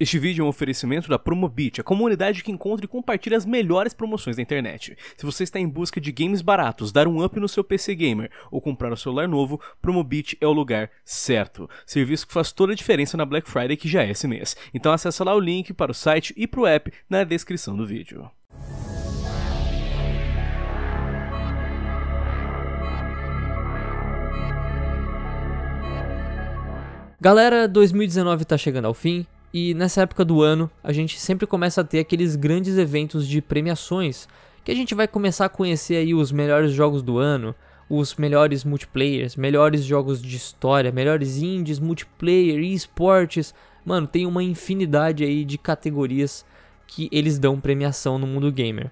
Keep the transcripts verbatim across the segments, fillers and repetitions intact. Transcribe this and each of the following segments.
Este vídeo é um oferecimento da Promobit, a comunidade que encontra e compartilha as melhores promoções da internet. Se você está em busca de games baratos, dar um up no seu P C gamer ou comprar um celular novo, Promobit é o lugar certo. Serviço que faz toda a diferença na Black Friday, que já é esse mês. Então acessa lá o link para o site e para o app na descrição do vídeo. Galera, dois mil e dezenove tá chegando ao fim. E nessa época do ano, a gente sempre começa a ter aqueles grandes eventos de premiações, que a gente vai começar a conhecer aí os melhores jogos do ano, os melhores multiplayers, melhores jogos de história, melhores indies, multiplayer, esportes. Mano, tem uma infinidade aí de categorias que eles dão premiação no mundo gamer.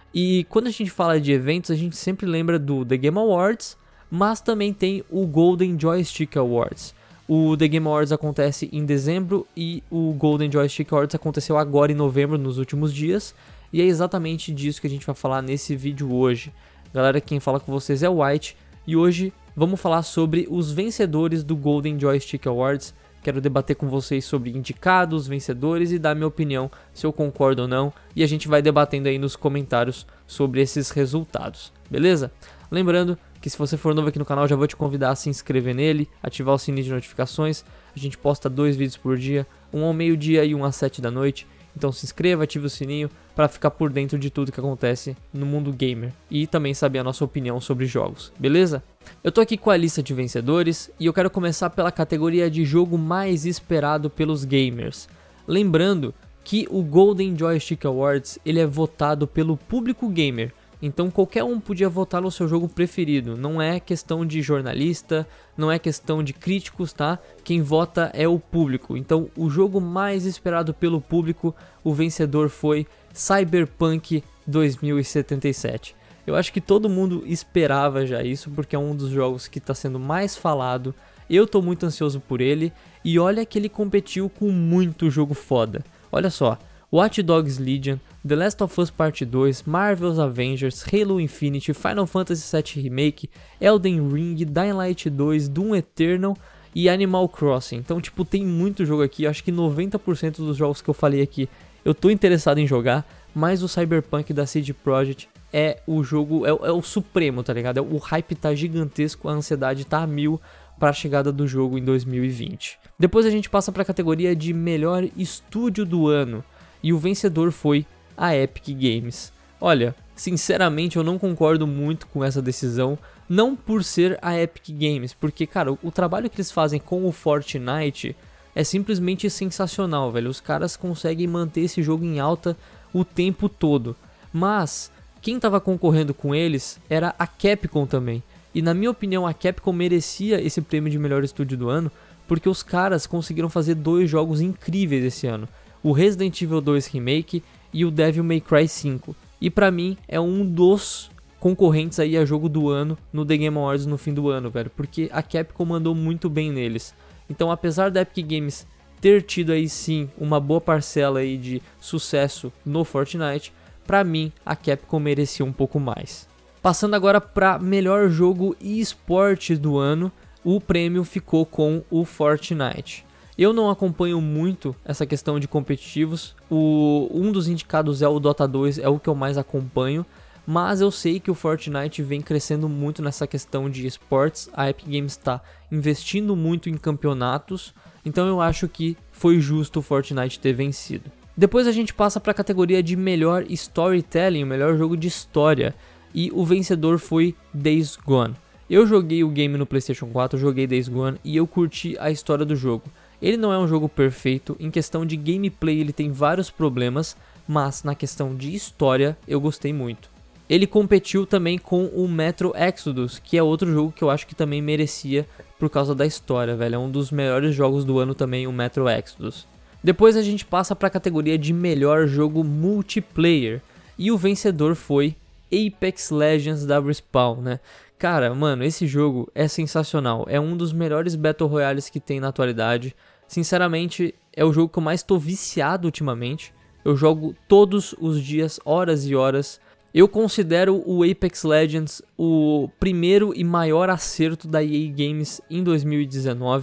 E quando a gente fala de eventos, a gente sempre lembra do The Game Awards, mas também tem o Golden Joystick Awards. O The Game Awards acontece em dezembro e o Golden Joystick Awards aconteceu agora em novembro, nos últimos dias. E é exatamente disso que a gente vai falar nesse vídeo hoje. Galera, quem fala com vocês é o White. E hoje vamos falar sobre os vencedores do Golden Joystick Awards. Quero debater com vocês sobre indicados, vencedores e dar minha opinião, se eu concordo ou não. E a gente vai debatendo aí nos comentários sobre esses resultados, beleza? Lembrando que se você for novo aqui no canal, já vou te convidar a se inscrever nele, ativar o sininho de notificações. A gente posta dois vídeos por dia, um ao meio-dia e um às sete da noite. Então se inscreva, ative o sininho para ficar por dentro de tudo que acontece no mundo gamer e também saber a nossa opinião sobre jogos, beleza? Eu tô aqui com a lista de vencedores e eu quero começar pela categoria de jogo mais esperado pelos gamers. Lembrando que o Golden Joystick Awards ele é votado pelo público gamer. Então qualquer um podia votar no seu jogo preferido, não é questão de jornalista, não é questão de críticos, tá? Quem vota é o público. Então o jogo mais esperado pelo público, o vencedor foi Cyberpunk dois mil e setenta e sete. Eu acho que todo mundo esperava já isso, porque é um dos jogos que está sendo mais falado. Eu tô muito ansioso por ele, e olha que ele competiu com muito jogo foda. Olha só, Watch Dogs Legion, The Last of Us Part dois, Marvel's Avengers, Halo Infinite, Final Fantasy sete Remake, Elden Ring, Dying Light dois, Doom Eternal e Animal Crossing. Então, tipo, tem muito jogo aqui. Acho que noventa por cento dos jogos que eu falei aqui eu tô interessado em jogar, mas o Cyberpunk da C D Projekt é o jogo, é, é o supremo, tá ligado? O hype tá gigantesco, a ansiedade tá a mil para a chegada do jogo em dois mil e vinte. Depois a gente passa para a categoria de melhor estúdio do ano. E o vencedor foi a Epic Games. Olha, sinceramente eu não concordo muito com essa decisão, não por ser a Epic Games, porque cara, o, o trabalho que eles fazem com o Fortnite é simplesmente sensacional, velho. Os caras conseguem manter esse jogo em alta o tempo todo. Mas quem estava concorrendo com eles era a Capcom também. E na minha opinião a Capcom merecia esse prêmio de melhor estúdio do ano, porque os caras conseguiram fazer dois jogos incríveis esse ano. O Resident Evil dois Remake e o Devil May Cry cinco. E pra mim é um dos concorrentes aí a jogo do ano no The Game Awards no fim do ano, velho. Porque a Capcom mandou muito bem neles. Então apesar da Epic Games ter tido aí sim uma boa parcela aí de sucesso no Fortnite, pra mim a Capcom merecia um pouco mais. Passando agora pra melhor jogo e esportes do ano, o prêmio ficou com o Fortnite. Eu não acompanho muito essa questão de competitivos, o, um dos indicados é o Dota dois, é o que eu mais acompanho, mas eu sei que o Fortnite vem crescendo muito nessa questão de esportes, a Epic Games está investindo muito em campeonatos, então eu acho que foi justo o Fortnite ter vencido. Depois a gente passa para a categoria de melhor storytelling, o melhor jogo de história, e o vencedor foi Days Gone. Eu joguei o game no PlayStation quatro, joguei Days Gone e eu curti a história do jogo. Ele não é um jogo perfeito, em questão de gameplay ele tem vários problemas, mas na questão de história eu gostei muito. Ele competiu também com o Metro Exodus, que é outro jogo que eu acho que também merecia por causa da história, velho. É um dos melhores jogos do ano também, o Metro Exodus. Depois a gente passa para a categoria de melhor jogo multiplayer, e o vencedor foi Apex Legends da Respawn, né? Cara, mano, esse jogo é sensacional, é um dos melhores Battle Royales que tem na atualidade. Sinceramente, é o jogo que eu mais tô viciado ultimamente. Eu jogo todos os dias, horas e horas. Eu considero o Apex Legends o primeiro e maior acerto da E A Games em dois mil e dezenove.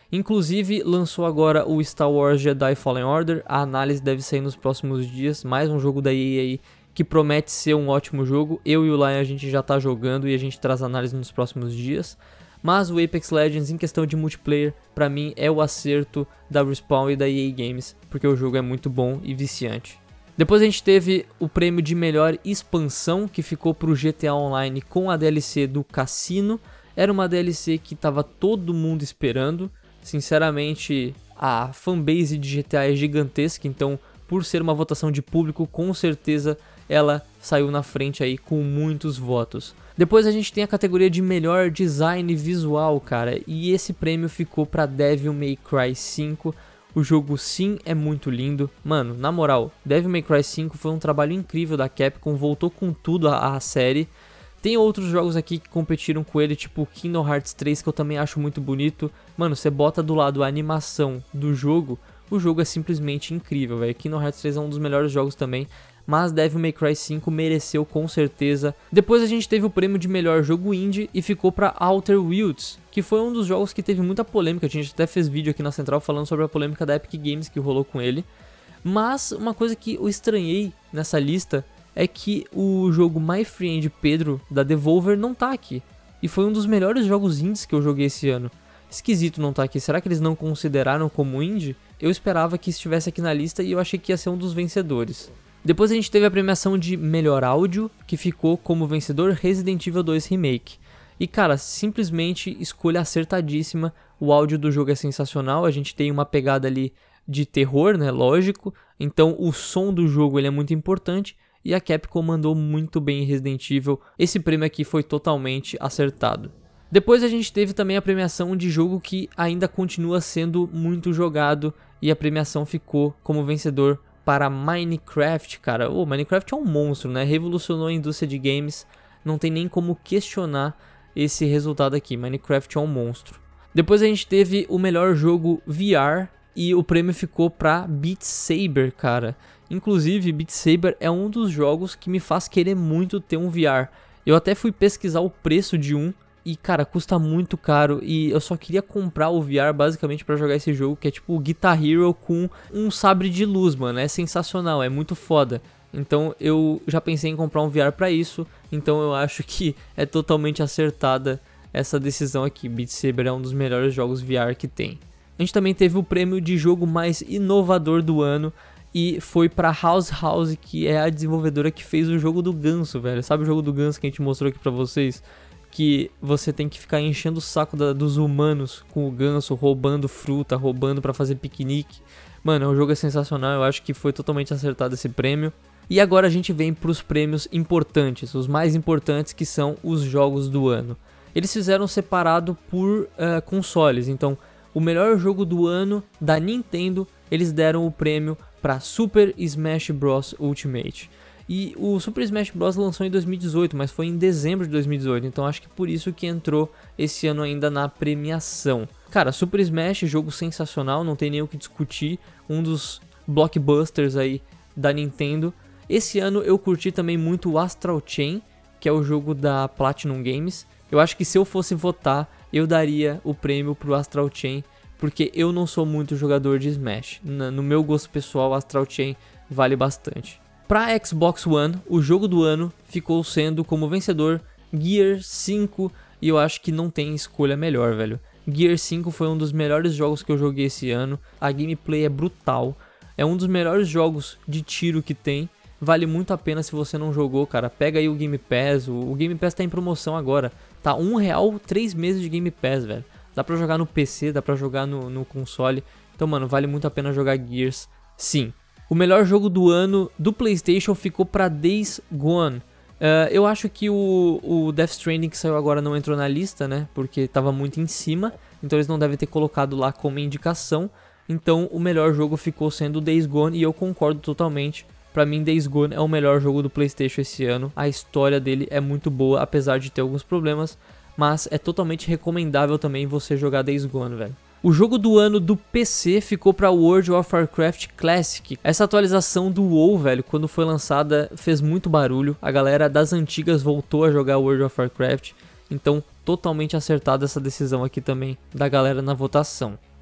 Inclusive, lançou agora o Star Wars Jedi Fallen Order, a análise deve sair nos próximos dias, mais um jogo da E A aí que promete ser um ótimo jogo. Eu e o Lion a gente já tá jogando e a gente traz análise nos próximos dias. Mas o Apex Legends, em questão de multiplayer, pra mim é o acerto da Respawn e da E A Games, porque o jogo é muito bom e viciante. Depois a gente teve o prêmio de melhor expansão, que ficou pro G T A Online com a D L C do Cassino. Era uma D L C que tava todo mundo esperando. Sinceramente, a fanbase de G T A é gigantesca, então por ser uma votação de público, com certeza ela saiu na frente aí com muitos votos. Depois a gente tem a categoria de melhor design visual, cara, e esse prêmio ficou pra Devil May Cry cinco. O jogo sim é muito lindo. Mano, na moral, Devil May Cry cinco foi um trabalho incrível da Capcom, voltou com tudo a, a série. Tem outros jogos aqui que competiram com ele, tipo Kingdom Hearts três, que eu também acho muito bonito. Mano, você bota do lado a animação do jogo, o jogo é simplesmente incrível, velho. Kingdom Hearts três é um dos melhores jogos também, mas Devil May Cry cinco mereceu com certeza. Depois a gente teve o prêmio de melhor jogo indie e ficou pra Outer Wilds, que foi um dos jogos que teve muita polêmica. A gente até fez vídeo aqui na Central falando sobre a polêmica da Epic Games que rolou com ele. Mas uma coisa que eu estranhei nessa lista é que o jogo My Friend Pedro da Devolver não tá aqui. E foi um dos melhores jogos indies que eu joguei esse ano. Esquisito não tá aqui. Será que eles não consideraram como indie? Eu esperava que estivesse aqui na lista e eu achei que ia ser um dos vencedores. Depois a gente teve a premiação de melhor áudio, que ficou como vencedor Resident Evil dois Remake. E cara, simplesmente escolha acertadíssima. O áudio do jogo é sensacional. A gente tem uma pegada ali de terror, né? Lógico. Então o som do jogo ele é muito importante. E a Capcom mandou muito bem em Resident Evil. Esse prêmio aqui foi totalmente acertado. Depois a gente teve também a premiação de jogo que ainda continua sendo muito jogado. E a premiação ficou como vencedor para Minecraft, cara. O Minecraft é um monstro, né? Revolucionou a indústria de games. Não tem nem como questionar esse resultado aqui. Minecraft é um monstro. Depois a gente teve o melhor jogo V R. E o prêmio ficou para Beat Saber, cara. Inclusive, Beat Saber é um dos jogos que me faz querer muito ter um V R. Eu até fui pesquisar o preço de um e, cara, custa muito caro. E eu só queria comprar o V R basicamente pra jogar esse jogo, que é tipo o Guitar Hero com um sabre de luz, mano. É sensacional, é muito foda. Então eu já pensei em comprar um V R pra isso. Então eu acho que é totalmente acertada essa decisão aqui. Beat Saber é um dos melhores jogos V R que tem. A gente também teve o prêmio de jogo mais inovador do ano. E foi pra House House, que é a desenvolvedora que fez o jogo do ganso, velho. Sabe o jogo do ganso que a gente mostrou aqui pra vocês? Que você tem que ficar enchendo o saco da, dos humanos com o ganso, roubando fruta, roubando pra fazer piquenique. Mano, o jogo é sensacional, eu acho que foi totalmente acertado esse prêmio. E agora a gente vem pros prêmios importantes, os mais importantes, que são os jogos do ano. Eles fizeram separado por uh, consoles, então o melhor jogo do ano da Nintendo, eles deram o prêmio para Super Smash Bros Ultimate. E o Super Smash Bros lançou em dois mil e dezoito, mas foi em dezembro de dois mil e dezoito, então acho que por isso que entrou esse ano ainda na premiação. Cara, Super Smash, jogo sensacional, não tem nem o que discutir, um dos blockbusters aí da Nintendo. Esse ano eu curti também muito o Astral Chain, que é o jogo da Platinum Games. Eu acho que se eu fosse votar, eu daria o prêmio pro Astral Chain, porque eu não sou muito jogador de Smash. No meu gosto pessoal, Astral Chain vale bastante. Para Xbox One, o jogo do ano ficou sendo como vencedor Gear cinco, e eu acho que não tem escolha melhor, velho. Gear cinco foi um dos melhores jogos que eu joguei esse ano, a gameplay é brutal, é um dos melhores jogos de tiro que tem, vale muito a pena se você não jogou, cara. Pega aí o Game Pass, o, o Game Pass tá em promoção agora, tá um real, três meses de Game Pass, velho. Dá pra jogar no P C, dá pra jogar no, no console, então, mano, vale muito a pena jogar Gears, sim. O melhor jogo do ano do PlayStation ficou pra Days Gone. Uh, eu acho que o, o Death Stranding que saiu agora não entrou na lista, né? Porque tava muito em cima, então eles não devem ter colocado lá como indicação. Então o melhor jogo ficou sendo o Days Gone e eu concordo totalmente. Pra mim, Days Gone é o melhor jogo do PlayStation esse ano. A história dele é muito boa, apesar de ter alguns problemas. Mas é totalmente recomendável também você jogar Days Gone, velho. O jogo do ano do P C ficou para World of Warcraft Classic. Essa atualização do WoW, velho, quando foi lançada, fez muito barulho. A galera das antigas voltou a jogar World of Warcraft. Então, totalmente acertada essa decisão aqui também da galera na votação.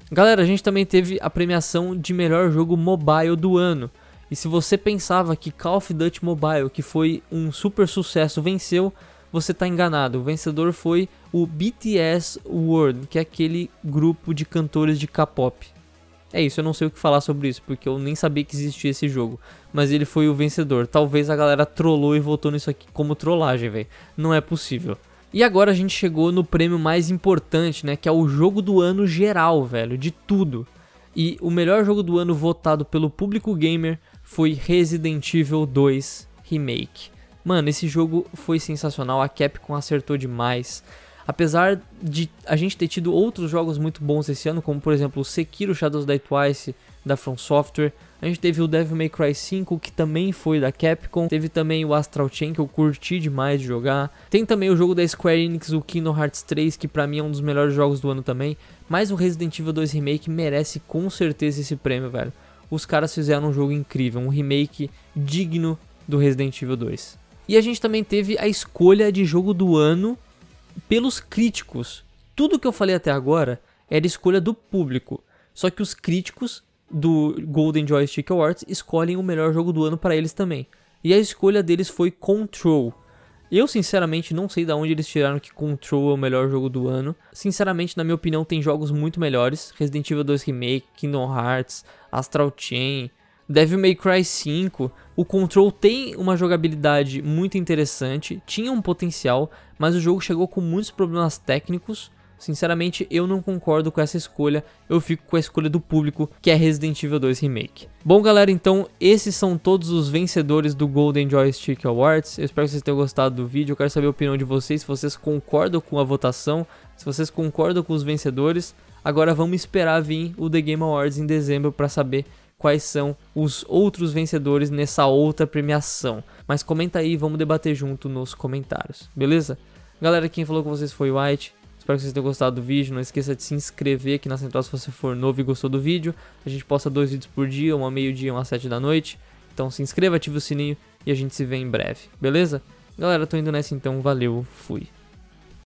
Galera, a gente também teve a premiação de melhor jogo mobile do ano. E se você pensava que Call of Duty Mobile, que foi um super sucesso, venceu, você tá enganado. O vencedor foi o B T S World, que é aquele grupo de cantores de K-pop. É isso, eu não sei o que falar sobre isso, porque eu nem sabia que existia esse jogo. Mas ele foi o vencedor. Talvez a galera trollou e votou nisso aqui como trollagem, velho. Não é possível. E agora a gente chegou no prêmio mais importante, né? Que é o jogo do ano geral, velho. De tudo. E o melhor jogo do ano votado pelo público gamer foi Resident Evil dois Remake. Mano, esse jogo foi sensacional. A Capcom acertou demais. Apesar de a gente ter tido outros jogos muito bons esse ano, como por exemplo o Sekiro Shadows Die Twice da From Software, a gente teve o Devil May Cry cinco, que também foi da Capcom, teve também o Astral Chain, que eu curti demais de jogar, tem também o jogo da Square Enix, o Kingdom Hearts três, que pra mim é um dos melhores jogos do ano também, mas o Resident Evil dois Remake merece com certeza esse prêmio, velho. Os caras fizeram um jogo incrível, um remake digno do Resident Evil dois. E a gente também teve a escolha de jogo do ano pelos críticos. Tudo que eu falei até agora era escolha do público, só que os críticos do Golden Joystick Awards escolhem o melhor jogo do ano para eles também. E a escolha deles foi Control. Eu sinceramente não sei de onde eles tiraram que Control é o melhor jogo do ano. Sinceramente, na minha opinião, tem jogos muito melhores. Resident Evil dois Remake, Kingdom Hearts, Astral Chain, Devil May Cry cinco. O Control tem uma jogabilidade muito interessante, tinha um potencial, mas o jogo chegou com muitos problemas técnicos. Sinceramente, eu não concordo com essa escolha, eu fico com a escolha do público, que é Resident Evil dois Remake. Bom galera, então esses são todos os vencedores do Golden Joystick Awards. Eu espero que vocês tenham gostado do vídeo, eu quero saber a opinião de vocês, se vocês concordam com a votação, se vocês concordam com os vencedores. Agora vamos esperar vir o The Game Awards em dezembro para saber quais são os outros vencedores nessa outra premiação. Mas comenta aí, vamos debater junto nos comentários, beleza? Galera, quem falou com vocês foi o White. Espero que vocês tenham gostado do vídeo. Não esqueça de se inscrever aqui na Central se você for novo e gostou do vídeo. A gente posta dois vídeos por dia, um a meio-dia e um às sete da noite. Então se inscreva, ative o sininho e a gente se vê em breve, beleza? Galera, tô indo nessa então. Valeu, fui.